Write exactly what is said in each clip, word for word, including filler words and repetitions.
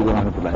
அலைக்கும் வரஹ்மத்துல்லாஹி.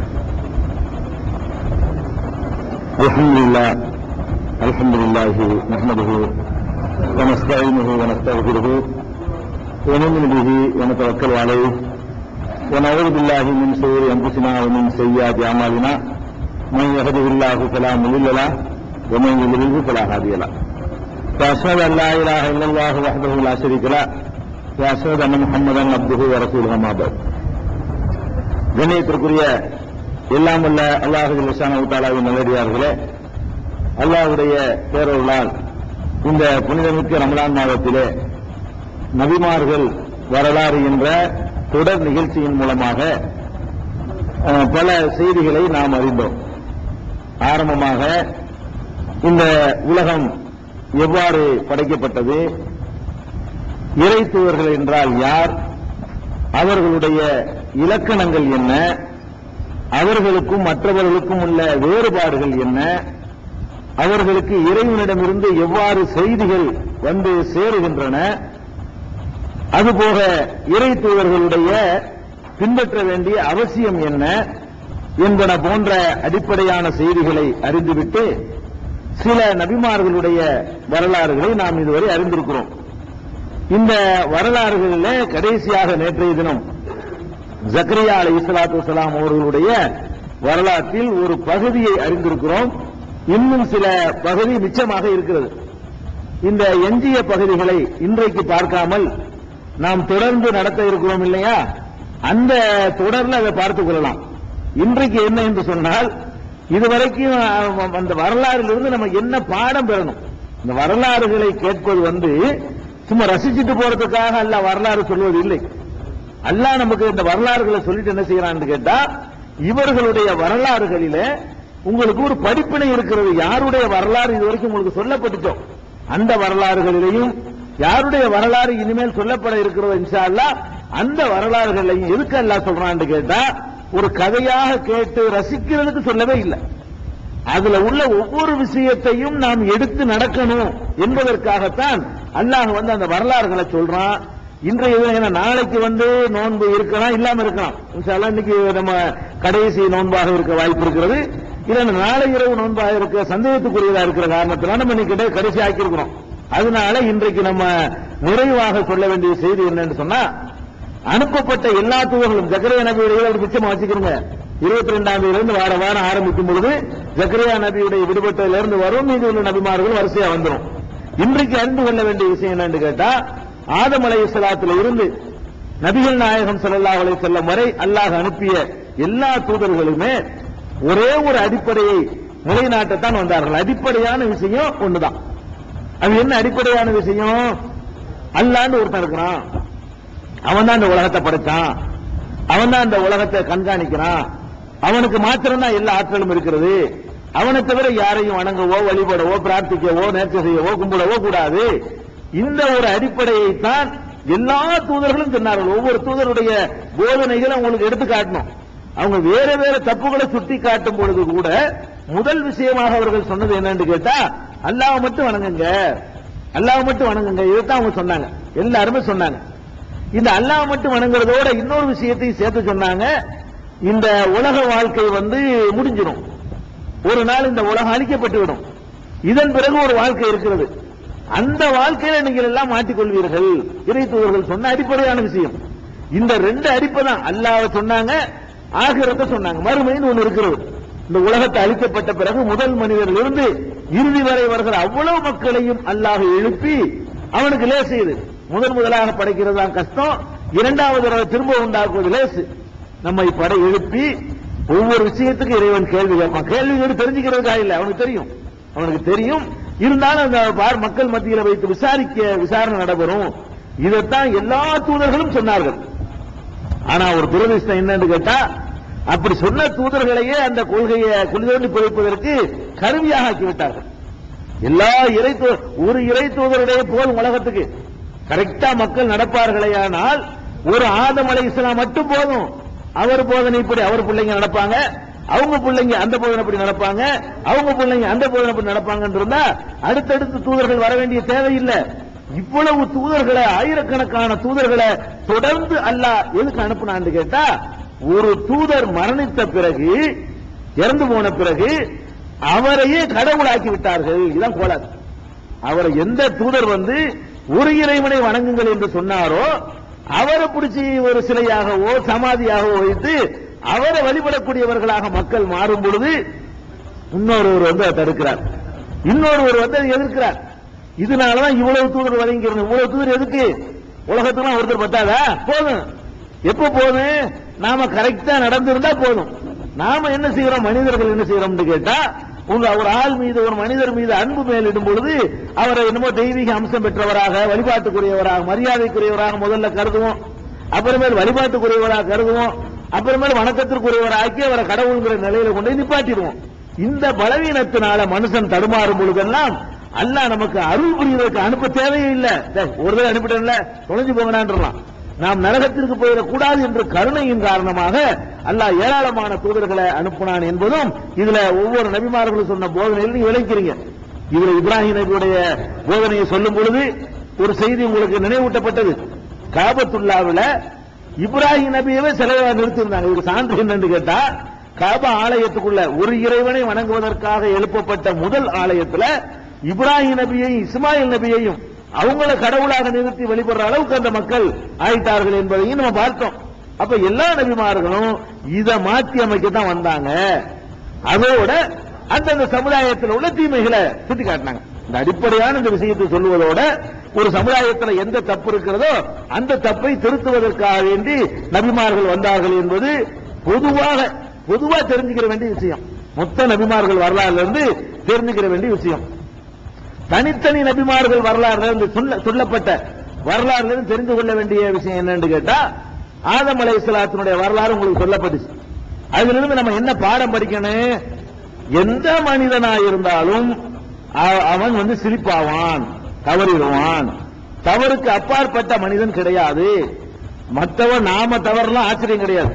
அல்ஹம்துலில்லாஹ் அல்ஹம்துலில்லாஹி நஹ்மதுஹு வ நஸ்தஈனுஹு வ நஸ்தக்ஃபிருஹு வ நு'மினு பிஹி வ நதவக்கலு அலைஹி வ நஊது பில்லாஹி மின் ஷுரூரி அன்ஃபுஸினா வ மின் ஸய்யிஆத்தி அமாலினா மன் யஹ்திஹில்லாஹு ஃபலா முضில்ல லஹு வ மன் யுضللஹு ஃபலா ஹாதிய லஹு. وأشهد أن لا إله إلا الله وحده لا شريك له وأشهد أن محمدا عبده ورسوله أما بعد. கண்ணியத்திற்குரிய எல்லாம் வல்ல அல்லாஹ் சுப்ஹானஹு வ தஆலாவின் நல்லடியார்களே, அல்லாஹ்வுடைய பேரருளால் இந்த புனிதமிக்க ரமலான் மாதத்திலே நபிமார்கள் வரலாறு என்ற தொடர் நிகழ்ச்சியின் மூலமாக பல செய்திகளை நாம் அறிந்தோம். ஆரம்பமாக இந்த உலகம் எவ்வாறு படைக்கப்பட்டது, இறை தூதர்கள் என்றால் யார், அவர்களுடைய இலக்கணங்கள் என்ன, அவர்களுக்கும் மற்றவர்களுக்கும் உள்ள வேறுபாடுகள் என்ன, அவர்களுக்கு இறைவனிடமிருந்து எவ்வாறு செய்திகள் வந்து சேருகின்றன, அதுபோக இறை தூதர்களுடைய பின்பற்ற வேண்டிய அவசியம் என்ன என்பன போன்ற அடிப்படையான செய்திகளை அறிந்துவிட்டு சில நபிமார்களுடைய வரலாறுகளை நாம் இதுவரை அறிந்திருக்கிறோம். இந்த வரலாறுகளில் கடைசியாக நேற்றைய தினம் ஜக்கரியா அலைஹிஸ்ஸலாத்து வஸ்ஸலாம் அவர்களுடைய வரலாற்றில் ஒரு பகுதியை அறிந்திருக்கிறோம். இன்னும் சில பகுதி மிச்சமாக இருக்கிறது. இந்த எஞ்சிய பகுதிகளை இன்றைக்கு பார்க்காமல் நாம் தொடர்ந்து நடத்த இருக்கிறோம் இல்லையா, அந்த தொடர்ல அதை பார்த்துக் கொள்ளலாம். இன்றைக்கு என்ன என்று சொன்னால், இதுவரைக்கும் அந்த வரலாறிலிருந்து நம்ம என்ன பாடம் பெறணும். இந்த வரலாறுகளை கேட்பது வந்து சும்மா ரசிச்சுட்டு போறதுக்காக அல்லாஹ் வரலாறு சொல்வது இல்லை. அல்லாஹ் நமக்கு இந்த வரலாறுகளை சொல்லிட்டு என்ன செய்யறான்னு கேட்டா, இவர்களுடைய வரலாறுகளில உங்களுக்கு ஒரு படிப்பினை இருக்கிறது. யாருடைய வரலாறு இதுவரைக்கும் உங்களுக்கு சொல்லப்பட்டுச்சோ அந்த வரலாறுகளிலையும் யாருடைய வரலாறு இனிமேல் சொல்லப்பட இருக்கிறதோ இன்ஷா அல்லாஹ் அந்த வரலாறுகளையும் எதுக்கு அல்லாஹ் சொல்றான்னு கேட்டா, ஒரு கதையாக கேட்டு ரசிக்கிறதுக்கு சொல்லவே இல்லை. அதுல உள்ள ஒவ்வொரு விஷயத்தையும் நாம் எடுத்து நடக்கணும் என்பதற்காகத்தான் அல்லாஹ் வந்து அந்த வரலாறுகளை சொல்றான். இன்றைய நாளைக்கு வந்து நோன்பு இருக்கலாம், இல்லாம இருக்கலாம். இன்ஷா அல்லாஹ் இன்னைக்கு நம்ம கடைசி நோன்பாக இருக்க வாய்ப்பு இருக்கிறது. இல்ல நாளை இரவு நோன்பாக இருக்க சந்தேகத்துக்குரியதா இருக்கிற காரணத்தினால நம்ம இன்னைக்கு கடைசி ஆக்கி இருக்கிறோம். அதனால இன்றைக்கு நம்ம நிறைவாக சொல்ல வேண்டிய செய்தி என்னன்னு சொன்னா, அனுப்பப்பட்ட எல்லா தூதர்களும் ஜக்கரியா நபியுடைய மிச்சமா வச்சுக்கிறோங்க. இருபத்தி ரெண்டாம் தேதியிலிருந்து வார வாரம் ஆரம்பிக்கும் பொழுது ஜக்கரியா நபியுடைய விடுபட்டதிலிருந்து இருந்து வரும் மீது உள்ள நபிமார்கள் வரிசையா வந்துடும். இன்றைக்கு அறிந்து கொள்ள வேண்டிய விஷயம் என்னன்னு கேட்டா, ஆதம் அலைஹிஸ்ஸலாத்துல இருந்து நபிகள் நாயகம் ஸல்லல்லாஹு அலைஹி வஸல்லம் வரை அல்லாஹ் அனுப்பிய எல்லா தூதர்களுமே ஒரே ஒரு அடிப்படையை நிலைநாட்டத்தான் வந்தார்கள். அடிப்படையான விஷயம் ஒண்ணுதான். அது என்ன அடிப்படையான விஷயம்? அல்லாஹ்னு ஒருத்தன் இருக்கிறான், அவன் தான் இந்த உலகத்தை படைச்சான், அவன் தான் இந்த உலகத்தை கண்காணிக்கிறான், அவனுக்கு மாத்திரம்தான் எல்லா ஆற்றலும் இருக்கிறது, அவனை தவிர யாரையும் வணங்கவோ வழிபடவோ பிரார்த்திக்கவோ நேர்ச்சை செய்யவோ கும்பிடவோ கூடாது. இந்த ஒரு அடிப்படையை தான் எல்லா தூதர்களும் சொன்னார்கள். ஒவ்வொரு தூதருடைய போதனைகளை உங்களுக்கு எடுத்து காட்டணும். அவங்க வேற வேற தப்புகளை சுட்டி காட்டும் பொழுது கூட முதல் விஷயமாக அவர்கள் சொன்னது என்னன்னு கேட்டா, அல்லாஹ்வை மட்டும் வணங்குங்க, அல்லாஹ்வை மட்டும் வணங்குங்க. இதைத்தான் அவங்க சொன்னாங்க, எல்லாருமே சொன்னாங்க. இந்த அல்லாஹ் மட்டும் வணங்குறதோட இன்னொரு விஷயத்தையும் சேர்த்து சொன்னாங்க. இந்த உலக வாழ்க்கை வந்து முடிஞ்சிடும், ஒரு நாள் இந்த உலகம் அழிக்கப்பட்டு விடும், இதன் பிறகு ஒரு வாழ்க்கை இருக்கிறது, அந்த வாழ்க்கையில நீங்கள் எல்லாம் மாட்டிக்கொள்வீர்கள். இறை தூதர்கள் சொன்ன அடிப்படையான விஷயம் இந்த ரெண்டு அடிப்படை தான். அல்லாஹ்வை சொன்னாங்க, ஆகிரத்தை சொன்னாங்க, மறுமைன்னு ஒண்ணு இருக்கிறது. இந்த உலகத்தை அழிக்கப்பட்ட பிறகு முதல் மனிதரில் இருந்து இறுதி வரை வருகிற அவ்வளவு மக்களையும் அல்லாஹ் எழுப்பி அவனுக்கு லேசு. இது முதல் முதலாக படைக்கிறது தான் கஷ்டம், இரண்டாவது தடவை திரும்ப உண்டாக்குவது லேசு. நம்மை படை எழுப்பி ஒவ்வொரு விஷயத்துக்கு இறைவன் கேள்வி கேட்பான். கேள்வி கேட்டு தெரிஞ்சுக்கிறதுக்காக இல்லை, அவனுக்கு தெரியும், அவனுக்கு தெரியும். இருந்தாலும் அந்த மக்கள் மத்தியில் வைத்து விசாரிக்க விசாரணை நடைபெறும். இதைத்தான் எல்லா தூதர்களும் சொன்னார்கள். ஆனா ஒரு துரதிர்ஷ்டம் என்னன்னு கேட்டா, அப்படி சொன்ன தூதர்களையே அந்த கொள்கையை குளிதோண்டி புதைப்பதற்கு கருவியாக ஆக்கிவிட்டார்கள். எல்லா இறை ஒரு இறை தூதருடைய போதும் உலகத்துக்கு கரெக்டா மக்கள் நடப்பார்களே, ஆனால் ஒரு ஆதம் அலைஹிஸ்ஸலாம் மட்டும் போதும். அவர் போதனை இப்படி அவர் பிள்ளைங்க நடப்பாங்க, அவங்க பிள்ளைங்க அந்த போதனை அப்படி நடப்பாங்க, அவங்க பிள்ளைங்க அந்த போதனை அப்படி நடப்பாங்கன்னு இருந்தா அடுத்தடுத்து தூதர்கள் வர வேண்டிய தேவையில்லை. இவ்வளவு தூதர்களை, ஆயிரக்கணக்கான தூதர்களை தொடர்ந்து அல்லாஹ் எதுக்கு அனுப்புனான்னு கேட்டா, ஒரு தூதர் மரணித்த பிறகு, இறந்து போன பிறகு அவரையே கடவுளாக்கி விட்டார்கள். இதுதான் கோளாறு. அவரை எந்த தூதர் வந்து ஒரு இறைவனை வணங்குங்கள் என்று சொன்னாரோ அவரை பிடிச்சி ஒரு சிலையாகவோ சமாதியாகவோ வைத்து அவரை வழிபடக்கூடியவர்களாக மக்கள் மாறும் பொழுது இன்னொருவர் வந்து அதை தடுக்கிறார், இன்னொருவர் வந்து அதை எதிர்க்கிறார். இதனாலதான் இவ்வளவு தூதர் வழங்கிறது. இவ்வளவு தூதர் எதுக்கு? உலகத்துக்கு ஒருத்தர் பத்தாதா? போதும். எப்ப போதும்? நாம கரெக்டா நடந்திருந்தா போதும். நாம என்ன செய்யறோம்? மனிதர்கள் என்ன செய்யறோம் கேட்டா, உங்க ஒரு ஆள் மீது, ஒரு மனிதர் மீது அன்பு மேலிடும் பொழுது அவரை என்னமோ தெய்வீக அம்சம் பெற்றவராக, வழிபாட்டுக்குரியவராக, மரியாதைக்குரியவராக முதல்ல கருதுவோம். அப்புறமேல் வழிபாட்டுக்குரியவராக கருதுவோம். அப்புறமேல் வணக்கத்திற்குரியவராக்கி அவரை கடவுள்கிற நிலையில கொண்டு நிப்பாட்டிடுவோம். இந்த பலவீனத்தினால மனுஷன் தடுமாறும் பொழுதெல்லாம் அல்லாஹ் நமக்கு அருள் புரிவதற்கு அனுப்ப தேவையே இல்லை. ஒரு தடவை அனுப்பிட்டேன்ல, தொலைஞ்சு போங்கடான்றலாம். நாம் நரகத்திற்கு போயிடக்கூடாது என்ற கருணையின் காரணமாக அல்லாஹ் ஏராளமான தூதர்களை அனுப்பினான் என்பதும் இதுல ஒவ்வொரு நபிமார்களும் சொன்ன போதனையில் நீங்க விளக்கிறீங்க. இதுல இப்ராஹிம் நபியுடைய போதனையை சொல்லும் பொழுது ஒரு செய்தி உங்களுக்கு நினைவூட்டப்பட்டது. காபத்துல்லாவில இப்ராஹிம் நபியவே சிலையாக நிறுத்தியிருந்தாங்க. இதுக்கு சான்று என்னன்னு கேட்டா, காபா ஆலயத்துக்குள்ள ஒரு இறைவனை வணங்குவதற்காக எழுப்பப்பட்ட முதல் ஆலயத்துல இப்ராஹிம் நபியையும் இஸ்மாயில் நபியையும் அவங்கள கடவுளாக நிறுத்தி வழிபடுற அளவுக்கு அந்த மக்கள் ஆயிட்டார்கள் என்பதையும் நம்ம பார்த்தோம். அப்ப எல்லா நபிமார்களும் இதை மாற்றி அமைக்க தான் வந்தாங்க. அதோட அந்தந்த சமுதாயத்தில் உள்ள தீமைகளை சுட்டி காட்டினாங்க. இந்த அடிப்படையான இந்த விஷயத்தை சொல்லுவதோட ஒரு சமுதாயத்தில் எந்த தப்பு இருக்கிறதோ அந்த தப்பை திருத்துவதற்காக வேண்டி நபிமார்கள் வந்தார்கள் என்பது பொதுவாக பொதுவா தெரிஞ்சுக்கிற வேண்டிய விஷயம். மொத்த நபிமார்கள் வரலாறுல இருந்து தெரிஞ்சுக்கிற வேண்டிய விஷயம். தனித்தனி நபிமார்கள் வரலாறு சொல்லப்பட்ட வரலாறுல இருந்து தெரிந்து கொள்ள வேண்டிய விஷயம் என்னன்னு கேட்டா, ஆதம் அலைஹிஸ்ஸலாத்தினுடைய வரலாறு உங்களுக்கு சொல்லப்பட்டுச்சு. அதிலிருந்து நம்ம என்ன பாடம் படிக்கணும்? எந்த மனிதனா இருந்தாலும் அவன் வந்து சிரிப்பாவான், தவறிடுவான். தவறுக்கு அப்பாற்பட்ட மனிதன் கிடையாது. மற்றவன் நாம தவறலாம் ஆச்சரியம் கிடையாது.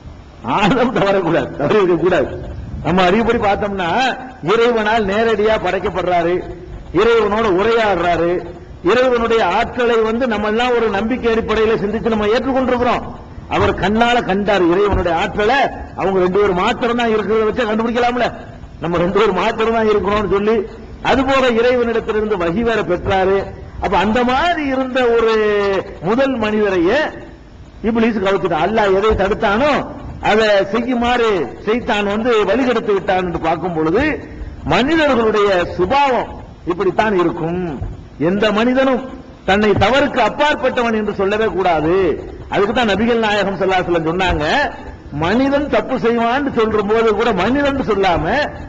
ஆதம் தவறக்கூடாது, தவறிக்க கூடாது. நம்ம அறிவுப்படி பார்த்தோம்னா இறைவனால் நேரடியா படைக்கப்படுறாரு, இறைவனோட உரையாடுறாரு. இறைவனுடைய ஆற்றலை வந்து நம்ம எல்லாம் ஒரு நம்பிக்கை அடிப்படையில் சிந்திச்சு நம்ம ஏற்றுக்கொண்டிருக்கிறோம். அவர் கண்ணால கண்டார் இறைவனுடைய ஆற்றலை. அவங்க ரெண்டு பேரும் மாத்திரம் தான் இருக்கிறத வச்சு கண்டுபிடிக்கலாம்ல. நம்ம ரெண்டு பேரும் மாத்திரம் தான் இருக்கிறோம்னு சொல்லி அதுபோல இறைவனிடத்திலிருந்து வகி வேற பெற்றாரு. அப்ப அந்த மாதிரி இருந்த ஒரு முதல் மனிதரையே இப்லீஸ் கவுத்துட்டான். அல்லாஹ் எதை தடுத்தானோ அதை செய்யுமாறு செய்தான் வந்து வழிகெடுத்து விட்டான் என்று பார்க்கும் பொழுது மனிதர்களுடைய சுபாவம் இப்படித்தான் இருக்கும். எந்த மனிதனும் தன்னை தவறுக்கு அப்பாற்பட்டவன் என்று சொல்லவே கூடாது. அதுக்கு தான் நபிகள் நாயகம் ஸல்லல்லாஹு அலைஹி வஸல்லம் சொன்னாங்க, மனிதன் தப்பு செய்வான்னு சொல்ற போது கூட மனிதன் சொல்லாம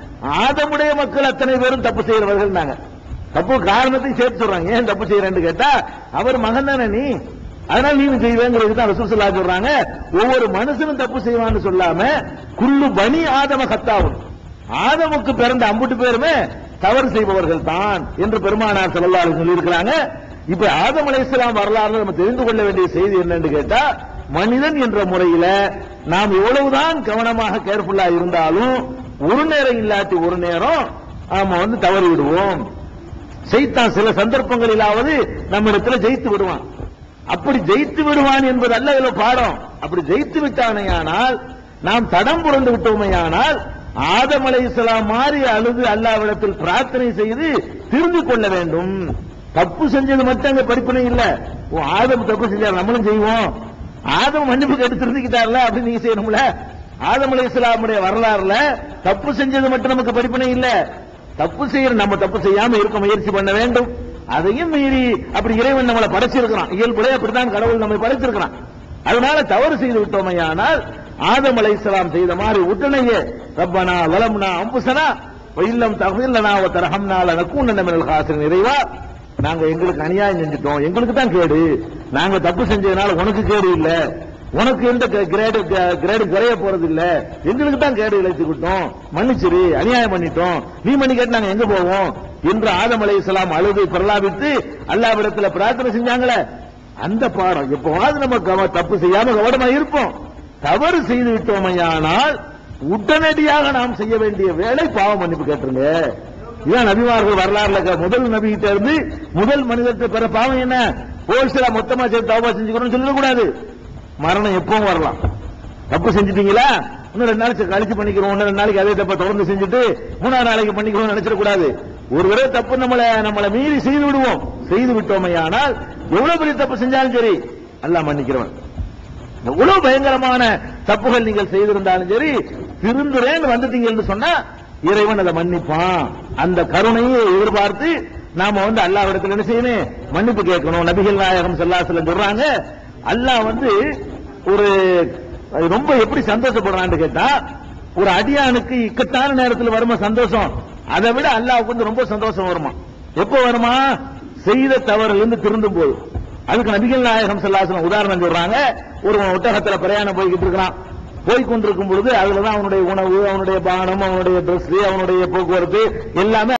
ஆதமுடைய மக்கள் அத்தனை பேரும் தப்பு செய்யறவர்கள். தப்பு காரணத்தை சேர்த்து சொல்றாங்க. ஏன் தப்பு செய்யறேன்னு கேட்டா, அவர் மகன் தானே நீ, அதனால நீ செய்வேங்கிறது தான் ரசூல் ஸல்லல்லாஹு அலைஹி வஸல்லம் சொல்றாங்க. ஒவ்வொரு மனுஷனும் தப்பு செய்வான்னு சொல்லாம குல்லு பனி ஆதம கத்தாவும், ஆதமுக்கு பிறந்த அம்புட்டு பேருமே தவறு செய்பவர்கள் தான் என்று பெருமானார் ஸல்லல்லாஹு அலைஹி வஸல்லம் சொல்லியிருக்கிறாங்க. இப்ப ஆதம் அலைஹிஸ்ஸலாம் வரலாறு நம்ம தெரிந்து கொள்ள வேண்டிய செய்தி என்னன்னு கேட்டா, மனிதன் என்ற முறையில நாம் எவ்வளவுதான் கவனமாக கேர்ஃபுல்லா இருந்தாலும் ஒரு நேரம் இல்லாட்டி ஒரு நேரம் நாம வந்து தவறி விடுவோம். சைத்தான் சில சந்தர்ப்பங்களிலாவது நம்ம இடத்துல ஜெயித்து விடுவான். அப்படி ஜெயித்து விடுவான் என்பது அல்ல இதுல பாடம். அப்படி ஜெயித்து விட்டானையானால், நாம் தடம் புரண்டு விட்டோமையானால் ஆதம் அலைஹிஸ்ஸலாம் மாறி அழுது அல்லாஹ்விடத்தில் பிரார்த்தனை செய்து திருந்திக் கொள்ள வேண்டும். தப்பு செஞ்சது மட்டும் அங்க படிப்பினை இல்ல. ஆதம் தப்பு செஞ்சார், நம்மளும் செய்வோம். ஆதம் மன்னிப்பு கேட்டு திருந்திக்கிட்டார்ல, அப்படி நீங்க செய்யணும்ல. ஆதம் அலைஹிஸ்ஸலாமுடைய வரலாறுல தப்பு செஞ்சது மட்டும் நமக்கு படிப்பினை இல்ல. தப்பு செய்யற நம்ம தப்பு செய்யாம இருக்க முயற்சி பண்ண வேண்டும். அதையும் மீறி அப்படி இறைவன் நம்மளை படைச்சிருக்கிறான். இயல்புடைய அப்படித்தான் கடவுள் நம்மை படைச்சிருக்கிறான். அதனால தவறு செய்து விட்டோமையானால் ஆதம் அலைஹிஸ்ஸலாம் செய்த மாதிரி உடனேயே ரப்பனா வலம்னா அம்புசனா இல்லம் தஃபில்லனா வ தர்ஹம்னா லனகூனன்ன மினல் காசிரின், இறைவா நாங்க எங்களுக்கு அநியாயம் செஞ்சிட்டோம், எங்களுக்கு தான் கேடு, நாங்க தப்பு செஞ்சதுனால உனக்கு கேடு இல்ல, உனக்கு எந்த கிரேடு கிரேடு குறைய போறது இல்ல, எங்களுக்கு தான் கேடு இழைத்துக்கிட்டோம், மன்னிச்சிரு, அநியாயம் பண்ணிட்டோம், நீ மன்னி கேட்டு நாங்க எங்க போவோம் என்று ஆதம் அலைஹிஸ்ஸலாம் அழுது பிரலாபித்து அல்லாஹ்விடத்தில் பிரார்த்தனை செஞ்சாங்களே, அந்த பாடம் எப்பவாவது நம்ம தப்பு செய்யாம கவனமா இருப்போம். தவறு செய்து விட்டோமையானால் உடனடியாக நாம் செய்ய வேண்டிய வேலை பாவ மன்னிப்பு கேட்டுருங்க. இதான் நபிமார்கள் வரலாறுல முதல் நபிகிட்ட இருந்து முதல் மனிதத்தை பெற பாவம் என்ன? ஹோல்சேலா மொத்தமா சேர்த்து தௌபா செஞ்சுக்கணும்னு சொல்லக்கூடாது. மரணம் எப்பவும் வரலாம். தப்பு செஞ்சுட்டீங்களா, இன்னும் ரெண்டு நாளைக்கு கழிச்சு பண்ணிக்கிறோம், இன்னும் ரெண்டு நாளைக்கு அதே தப்ப தொடர்ந்து செஞ்சுட்டு மூணாவது நாளைக்கு பண்ணிக்கிறோம் நினைச்சிடக்கூடாது. ஒரு தடவை தப்பு நம்மளை நம்மளை மீறி செய்து விடுவோம். செய்து விட்டோமே ஆனால் எவ்வளவு பெரிய தப்பு செஞ்சாலும் சரி அல்லாஹ் மன்னிக்கிறவன். எவ்வளவு பயங்கரமான தப்புகள் நீங்கள் செய்திருந்தாலும் சரி, திருந்துறேன்னு வந்துட்டீங்க என்று சொன்னா இறைவன் அதை மன்னிப்பான். அந்த கருணையை எதிர்பார்த்து நாம வந்து அல்லாஹ்விடத்தில் என்ன செய்யணும், மன்னிப்பு கேட்கணும். நபிகள் நாயகம் ஸல்லல்லாஹு அலைஹி வஸல்லம் சொல்றாங்க, அல்லாஹ் வந்து ஒரு ரொம்ப எப்படி சந்தோஷப்படுறான்னு கேட்டா, ஒரு அடியானுக்கு இக்கட்டான நேரத்தில் வருமா சந்தோஷம், அதை விட அல்லாஹ்வுக்கு வந்து ரொம்ப சந்தோஷம் வருமா. எப்போ வருமா, செய்த தவறுல இருந்து திருந்தும் போது. அதுக்கு நபிகள் நாயகம் ஸல்லல்லாஹு அலைஹி வஸல்லம் உதாரணம் சொல்றாங்க. ஒரு ஒட்டகத்துல பிரயாணம் போய்கிட்டு இருக்கிறான். போய்கொண்டிருக்கும் பொழுது அதுலதான் அவனுடைய உணவு, அவனுடைய பானம், அவனுடைய ட்ரெஸ், அவனுடைய போக்குவரத்து எல்லாமே